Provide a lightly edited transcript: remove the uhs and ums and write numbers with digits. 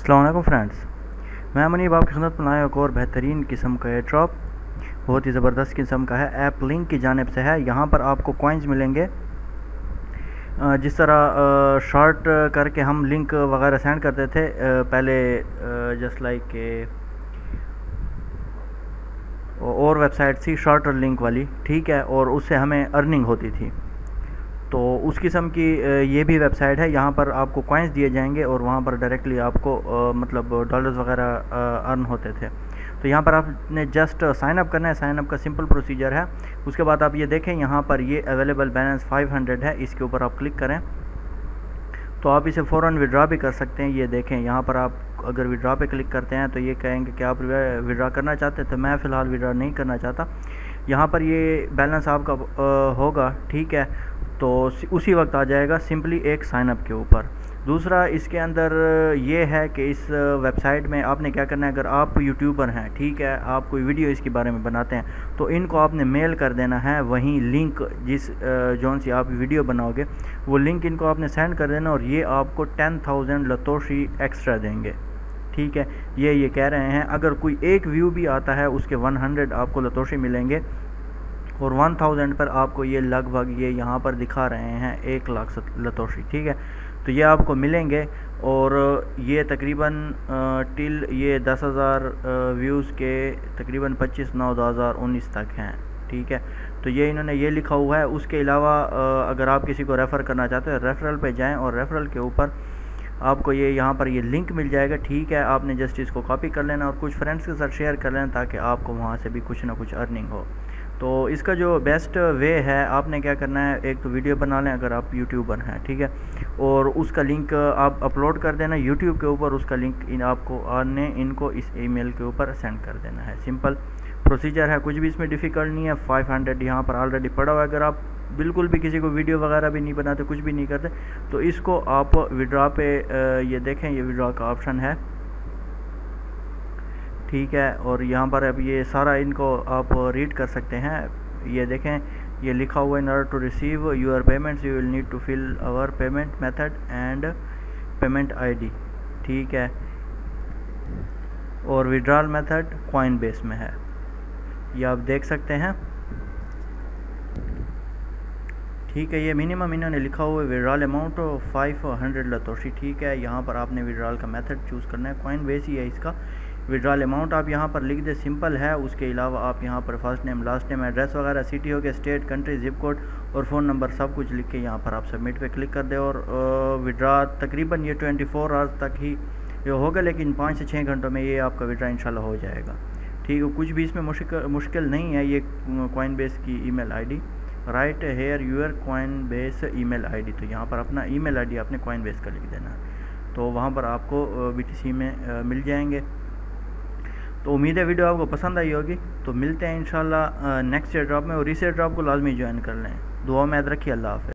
अस्सलाम वालेकुम फ्रेंड्स, मैं मुनीब आपकी खिदमत में आया एक और बेहतरीन किस्म का एयर ड्रॉप, बहुत ही ज़बरदस्त किस्म का है। ऐप लिंक की जानिब से है। यहाँ पर आपको कॉइन्स मिलेंगे। जिस तरह शॉर्ट करके हम लिंक वगैरह सेंड करते थे पहले, जस्ट लाइक के और वेबसाइट थी शॉर्टर लिंक वाली, ठीक है, और उससे हमें अर्निंग होती थी। तो उस किस्म की ये भी वेबसाइट है। यहाँ पर आपको कॉइन्स दिए जाएंगे और वहाँ पर डायरेक्टली आपको मतलब डॉलर्स वगैरह अर्न होते थे। तो यहाँ पर आपने जस्ट साइन अप करना है। साइन अप का सिंपल प्रोसीजर है। उसके बाद आप ये देखें, यहाँ पर ये अवेलेबल बैलेंस 500 है। इसके ऊपर आप क्लिक करें तो आप इसे फ़ौरन विड्रा भी कर सकते हैं। ये देखें, यहाँ पर आप अगर विड्रा पे क्लिक करते हैं तो ये कहेंगे कि आप विड्रा करना चाहते हैं। तो मैं फ़िलहाल विड्रा नहीं करना चाहता। यहाँ पर ये बैलेंस आपका होगा, ठीक है, तो उसी वक्त आ जाएगा सिंपली एक साइन अप के ऊपर। दूसरा इसके अंदर ये है कि इस वेबसाइट में आपने क्या करना है, अगर आप यूट्यूबर हैं, ठीक है, आप कोई वीडियो इसके बारे में बनाते हैं तो इनको आपने मेल कर देना है। वहीं लिंक जिस जौन सी आप वीडियो बनाओगे वो लिंक इनको आपने सेंड कर देना और ये आपको 10,000 लतोशी एक्स्ट्रा देंगे, ठीक है। ये कह रहे हैं अगर कोई एक व्यू भी आता है उसके 100 आपको लतोशी मिलेंगे और 1000 पर आपको ये लगभग ये यहाँ पर दिखा रहे हैं 1 लाख लतोशी, ठीक है। तो ये आपको मिलेंगे और ये तकरीबन टिल ये 10,000 व्यूज़ के तकरीबन 25/9/2019 तक हैं, ठीक है। तो ये इन्होंने ये लिखा हुआ है। उसके अलावा अगर आप किसी को रेफ़र करना चाहते हो, रेफरल पे जाएं और रेफरल के ऊपर आपको ये यहाँ पर ये लिंक मिल जाएगा, ठीक है। आपने जस्ट इसको कॉपी कर लेना और कुछ फ्रेंड्स के साथ शेयर कर लेना ताकि आपको वहाँ से भी कुछ ना कुछ अर्निंग हो। तो इसका जो बेस्ट वे है, आपने क्या करना है, एक तो वीडियो बना लें अगर आप यूट्यूबर हैं, ठीक है, और उसका लिंक आप अपलोड कर देना यूट्यूब के ऊपर। उसका लिंक आपको आने इनको इस ईमेल के ऊपर सेंड कर देना है। सिंपल प्रोसीजर है, कुछ भी इसमें डिफ़िकल्ट नहीं है। 500 यहाँ पर ऑलरेडी पड़ा हुआ है। अगर आप बिल्कुल भी किसी को वीडियो वगैरह भी नहीं बनाते, कुछ भी नहीं करते, तो इसको आप विड्रा पे ये देखें, ये विड्रा का ऑप्शन है, ठीक है। और यहाँ पर अब ये सारा इनको आप रीड कर सकते हैं। ये देखें, ये लिखा हुआ है, in order to receive your payments you will need to fill our payment method and payment ID, ठीक है। और विड्रॉल मेथड कॉइन बेस में है, ये आप देख सकते हैं, ठीक है। ये मिनिमम इन्होंने लिखा हुआ है विड्रॉल अमाउंट 500 लतोशी, ठीक है। यहाँ पर आपने विड्रॉल का मेथड चूज़ करना है, कॉइन बेस ही है इसका। विड्रॉल अमाउंट आप यहाँ पर लिख दे, सिंपल है। उसके अलावा आप यहाँ पर first name, last name, address वगैरह, सिटी हो गया, स्टेट, कंट्री, जिप कोड और फ़ोन नंबर सब कुछ लिख के यहाँ पर आप सबमिट पे क्लिक कर दे और विड्रा तकरीबन ये 24 आवर्स तक ही ये होगा, लेकिन 5 से 6 घंटों में ये आपका विड्रा इंशाल्लाह हो जाएगा, ठीक है। कुछ भी इसमें मुश्किल नहीं है। ये कॉइन बेस की email ID, right here your Coinbase email ID, तो यहाँ पर अपना ईमेल आईडी आपने कॉइन बेस का लिख देना, तो वहाँ पर आपको BTC में मिल जाएंगे। तो उम्मीद है वीडियो आपको पसंद आई होगी। तो मिलते हैं इंशाल्लाह नेक्स्ट ड्रॉप में, और इस ड्रॉप को लाजमी ज्वाइन कर लें। दुआ में याद रखिए। अल्लाह हाफ़िज़।